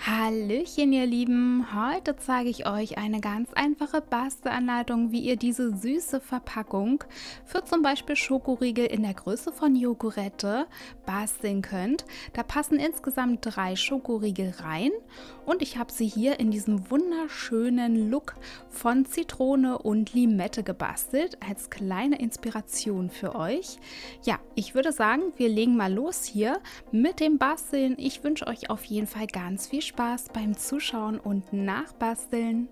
Hallöchen ihr Lieben, heute zeige ich euch eine ganz einfache Bastelanleitung, wie ihr diese süße Verpackung für zum Beispiel Schokoriegel in der Größe von Yogurette basteln könnt. Da passen insgesamt 3 Schokoriegel rein und ich habe sie hier in diesem wunderschönen Look von Zitrone und Limette gebastelt, als kleine Inspiration für euch. Ja, ich würde sagen, wir legen mal los hier mit dem Basteln. Ich wünsche euch auf jeden Fall ganz viel Spaß beim Zuschauen und Nachbasteln.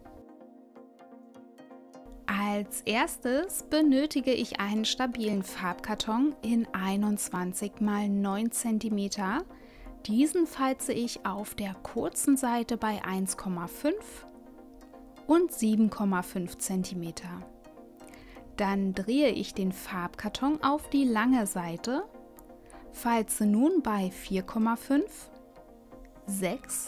Als erstes benötige ich einen stabilen Farbkarton in 21 x 9 cm. Diesen falze ich auf der kurzen Seite bei 1,5 und 7,5 cm. Dann drehe ich den Farbkarton auf die lange Seite, falze nun bei 4,5, 6,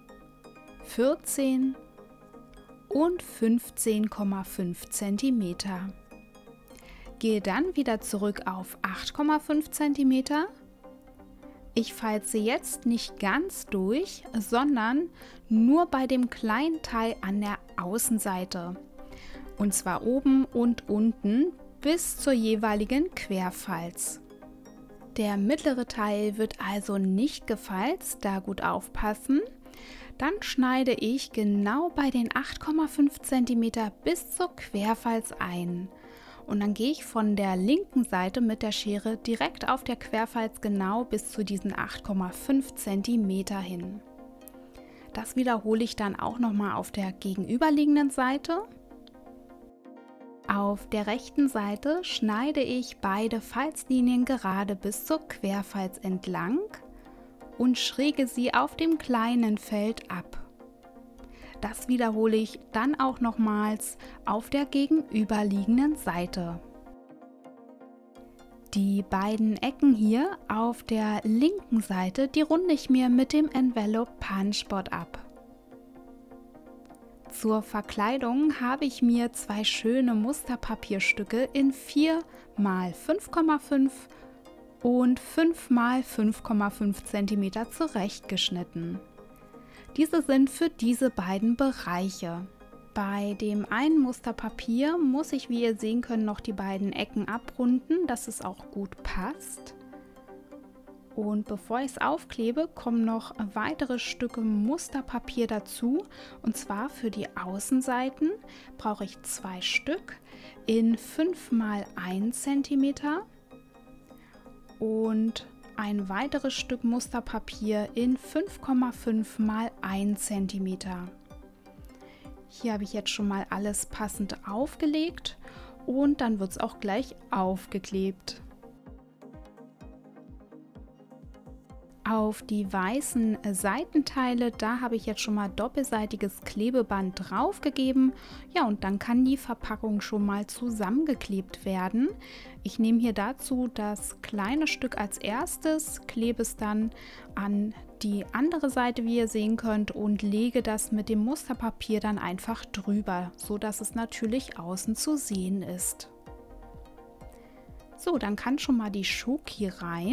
14 und 15,5 cm. Gehe dann wieder zurück auf 8,5 cm. Ich falze jetzt nicht ganz durch, sondern nur bei dem kleinen Teil an der Außenseite. Und zwar oben und unten bis zur jeweiligen Querfalz. Der mittlere Teil wird also nicht gefalzt, da gut aufpassen. Dann schneide ich genau bei den 8,5 cm bis zur Querfalz ein. Und dann gehe ich von der linken Seite mit der Schere direkt auf der Querfalz genau bis zu diesen 8,5 cm hin. Das wiederhole ich dann auch nochmal auf der gegenüberliegenden Seite. Auf der rechten Seite schneide ich beide Falzlinien gerade bis zur Querfalz entlang und schräge sie auf dem kleinen Feld ab. Das wiederhole ich dann auch nochmals auf der gegenüberliegenden Seite. Die beiden Ecken hier auf der linken Seite, die runde ich mir mit dem Envelope Punchboard ab. Zur Verkleidung habe ich mir 2 schöne Musterpapierstücke in 4 x 5,5 und 5 x 5,5 cm zurechtgeschnitten. Diese sind für diese beiden Bereiche. Bei dem einen Musterpapier muss ich, wie ihr sehen könnt, noch die beiden Ecken abrunden, dass es auch gut passt. Und bevor ich es aufklebe, kommen noch weitere Stücke Musterpapier dazu. Und zwar für die Außenseiten brauche ich 2 Stück in 5 x 1 cm und ein weiteres Stück Musterpapier in 5,5 x 1 cm. Hier habe ich jetzt schon mal alles passend aufgelegt und dann wird es auch gleich aufgeklebt. Auf die weißen Seitenteile, da habe ich jetzt schon mal doppelseitiges Klebeband draufgegeben. Ja, und dann kann die Verpackung schon mal zusammengeklebt werden. Ich nehme hier dazu das kleine Stück als erstes, klebe es dann an die andere Seite, wie ihr sehen könnt, und lege das mit dem Musterpapier dann einfach drüber, so dass es natürlich außen zu sehen ist. So, dann kann schon mal die Schoki rein.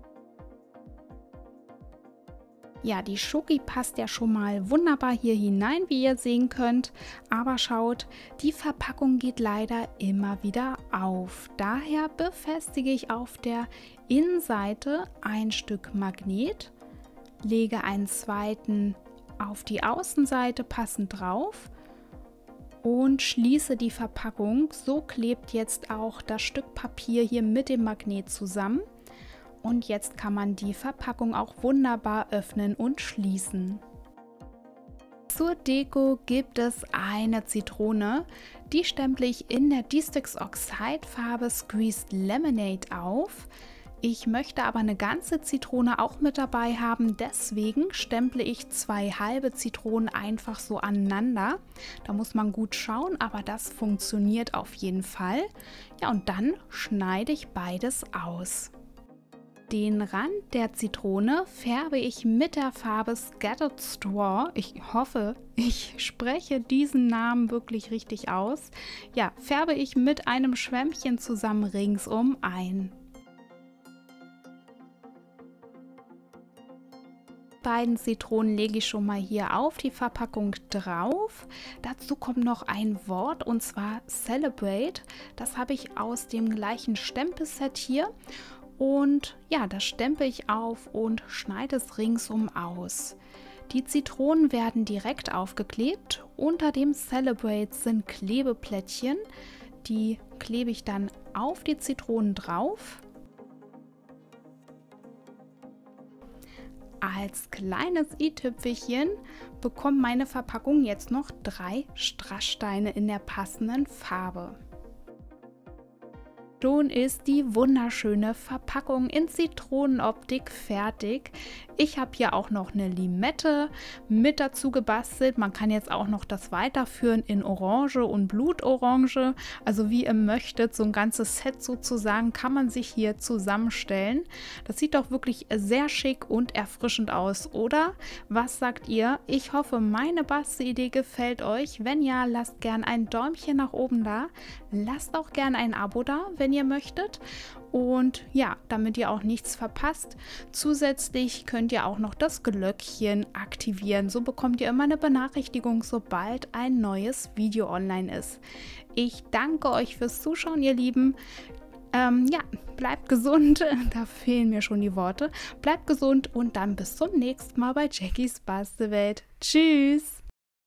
Ja, die Schoki passt ja schon mal wunderbar hier hinein, wie ihr sehen könnt. Aber schaut, die Verpackung geht leider immer wieder auf. Daher befestige ich auf der Innenseite ein Stück Magnet, lege einen zweiten auf die Außenseite passend drauf und schließe die Verpackung. So klebt jetzt auch das Stück Papier hier mit dem Magnet zusammen. Und jetzt kann man die Verpackung auch wunderbar öffnen und schließen. Zur Deko gibt es eine Zitrone, die stemple ich in der D-Sticks Oxide Farbe Squeezed Lemonade auf. Ich möchte aber eine ganze Zitrone auch mit dabei haben, deswegen stemple ich 2 halbe Zitronen einfach so aneinander. Da muss man gut schauen, aber das funktioniert auf jeden Fall. Ja, und dann schneide ich beides aus. Den Rand der Zitrone färbe ich mit der Farbe Scattered Straw. Ich hoffe, ich spreche diesen Namen wirklich richtig aus. Ja, färbe ich mit einem Schwämmchen zusammen ringsum ein. Beiden Zitronen lege ich schon mal hier auf die Verpackung drauf. Dazu kommt noch ein Wort und zwar Celebrate. Das habe ich aus dem gleichen Stempelset hier. Und ja, das stempel ich auf und schneide es ringsum aus. Die Zitronen werden direkt aufgeklebt. Unter dem Celebrate sind Klebeplättchen. Die klebe ich dann auf die Zitronen drauf. Als kleines i-Tüpfelchen bekommt meine Verpackung jetzt noch 3 Strasssteine in der passenden Farbe. Schon ist die wunderschöne Verpackung in Zitronenoptik fertig. Ich habe hier auch noch eine Limette mit dazu gebastelt. Man kann jetzt auch noch das weiterführen in Orange und Blutorange. Also wie ihr möchtet, so ein ganzes Set sozusagen kann man sich hier zusammenstellen. Das sieht doch wirklich sehr schick und erfrischend aus, oder? Was sagt ihr? Ich hoffe, meine Bastelidee gefällt euch. Wenn ja, lasst gern ein Däumchen nach oben da. Lasst auch gern ein Abo da, wenn ihr möchtet. Und ja, damit ihr auch nichts verpasst. Zusätzlich könnt ihr auch noch das Glöckchen aktivieren. So bekommt ihr immer eine Benachrichtigung, sobald ein neues Video online ist. Ich danke euch fürs Zuschauen, ihr Lieben. Ja, bleibt gesund. Da fehlen mir schon die Worte. Bleibt gesund und dann bis zum nächsten Mal bei Jackies Bastelwelt. Tschüss!